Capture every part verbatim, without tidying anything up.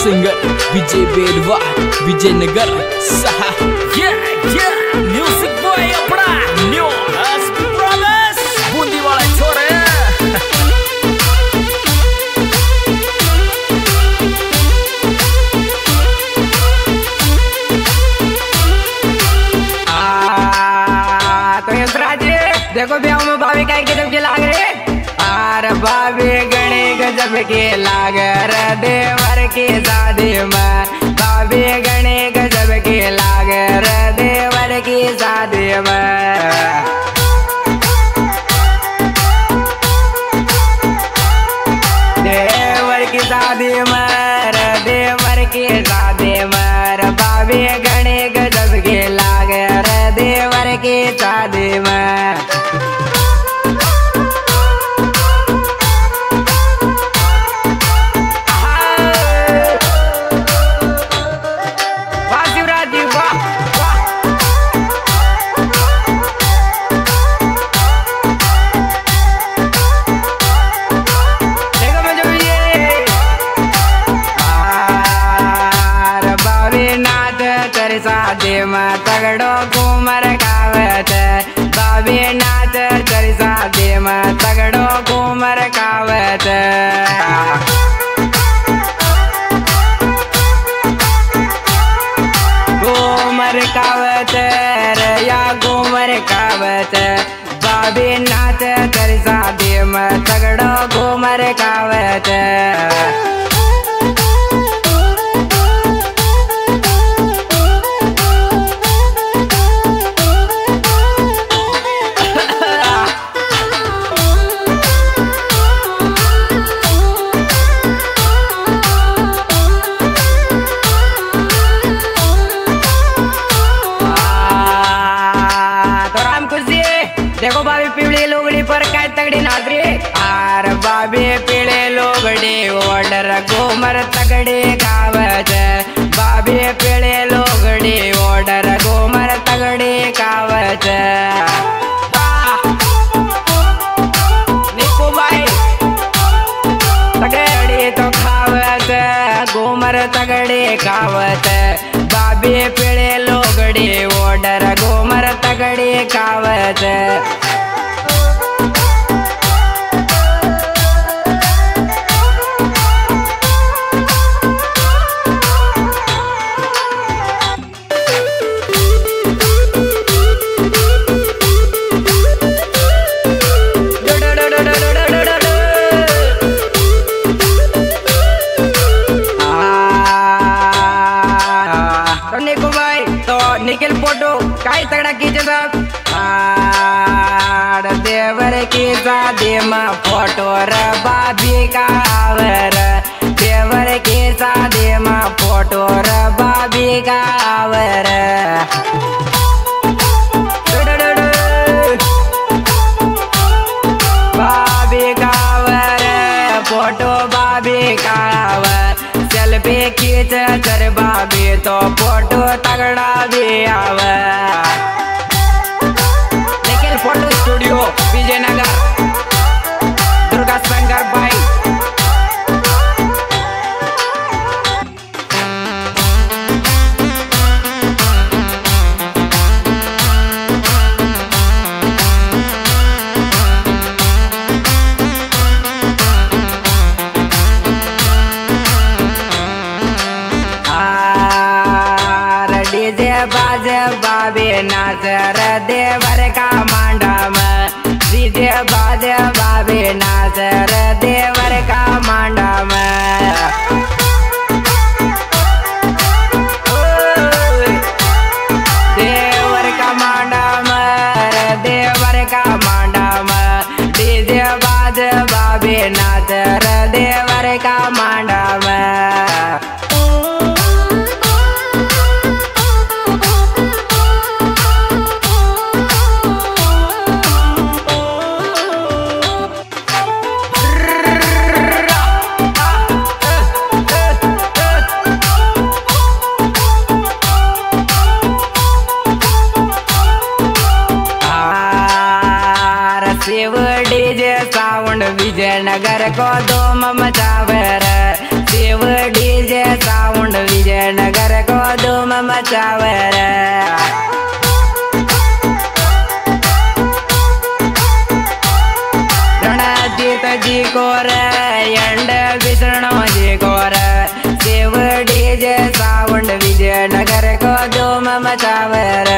Singer विजय बेरवा विजयनगर सहा ये ये म्यूजिक बॉय अपना न्यू एसपी प्रॉमिस बूंदी वाले छोरे देखो ब्याह में भाभी का गजब के लाग रे आर भाभी गणे गजब के लाग रे देवर के शादी में भाभी गणे गजब के लाग रे देवर की शादी में देवर की शादी में देवर की शादी में भाभी गणे गजब के लाग रे देवर की शादी में शादी में तगड़ो घूमर खावत बाबी नाच चरी शादी में तगड़ो घूमर खावत घूमर खावत या घूमर खावत बाबी नाच चरी शादी में तगड़ो घूमर खावत देखो भाभी पीले लोगड़ी पर काय तगड़ी नाच रही आर भाभी पीले लोगड़ी ऑर्डर घूमर तगड़ी खावत भाभी पीले लोगड़ी ऑर्डर घूमर तगड़ी खावत निको भाई तगड़ी तो खावत घूमर तगड़ी खावत भाभी पीले लोगड़ी ऑर्डर घूमर तगड़ी खावत निकल फोटो काय तगड़ा खींचे सब देवर की शादी में फोटो रे भाभी का आवर देवर की शादी में फोटो रे भाभी का आवर भाभी का आवर फोटो भाभी का आवर सेल्फी खींच कर भाभी तो फोटो तगड़ा भी आवे निखिल फोटो स्टूडियो विजयनगर दुर्गा शंकर भाई बाज बाबे नाच रे देवर का मांडा में डीजे बाज बाबे नाच रे देवर का मांडा में देवर का मांडा में देवर का मांडा में डीजे बाज बाबे नाच रे देवर का मांडा में शिव डीजे साउंड विजयनगर को धूम मचावे रे Shiv DJ sound and Vishnu ji गोर शिव डीजे साउंड विजयनगर को धूम मचावर।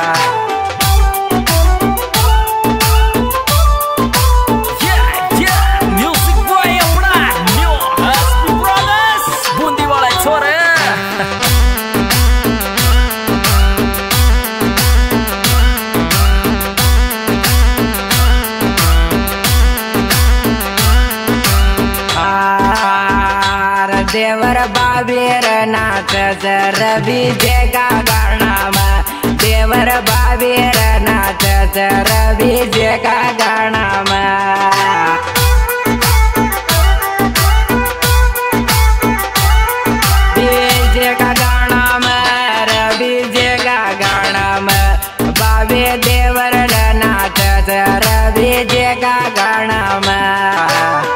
देवर बाबीर नाच रवि जय का गाना में देवर बाबीर नाच रवि जय का गाना में डीजे का गाना में रवि जय का गाना में बाबे देवर नाच रवि जय का गाना में।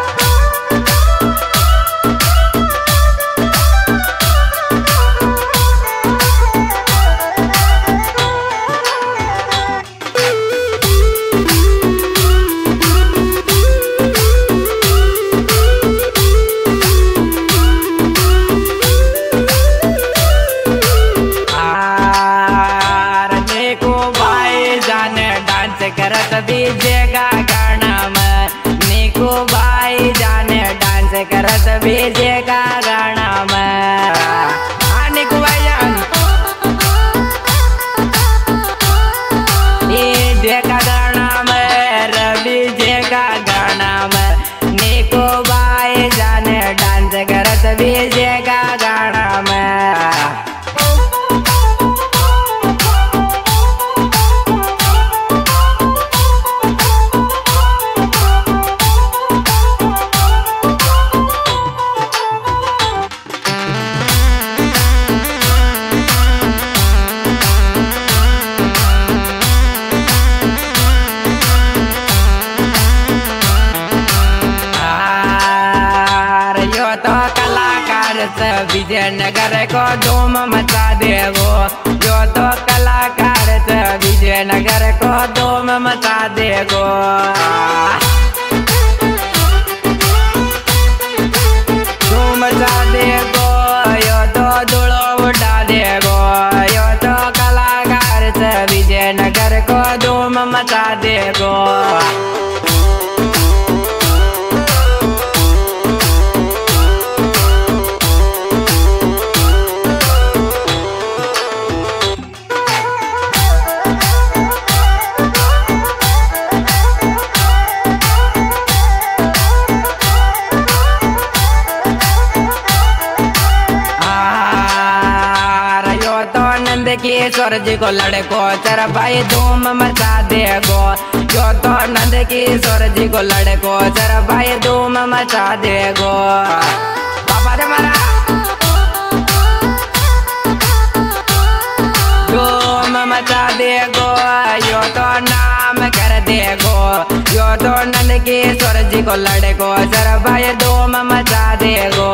करत बीजे का गाना में निको भाई जाने डांस करत बीजे का गाना में निको भाई जान डीजे का गाना में रवि जे का गाना में निको भाई जाने डांस करत बीजे का गाना में। विजयनगर को धूम मचा देगो जो तो कलाकार विजयनगर को धूम मचा देगो। धूम मचा देगो यो तो धूलो उठा देगो यो तो कलाकार विजयनगर को धूम मचा देगो। किशोर जी को लड़को चर भाई धूम मचा देगो जो तो नंद किशोर जी को लड़को चर भाई धूम मचा देगो। बाबा रे मारा धूम मचा देगो यो तो नाम कर देगो यो तो नंद किशोर जी को लड़को चर भाई धूम मचा देगो।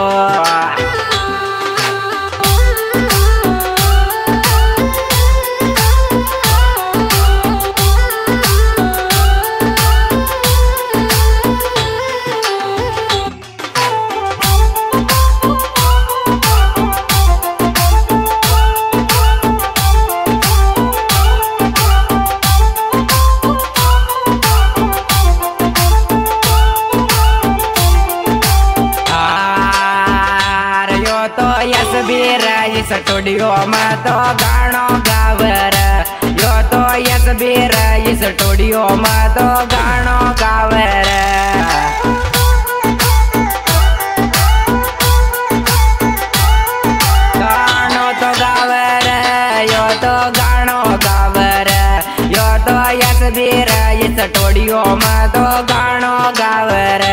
स्टूडियो में तो गानो गावर यो तो यस बीर इस स्टूडियो में तो गानो गावर। गानो तो गावर यो तो गानो गावर यो तो यस बीर इस स्टूडियो में तो गानो गावर।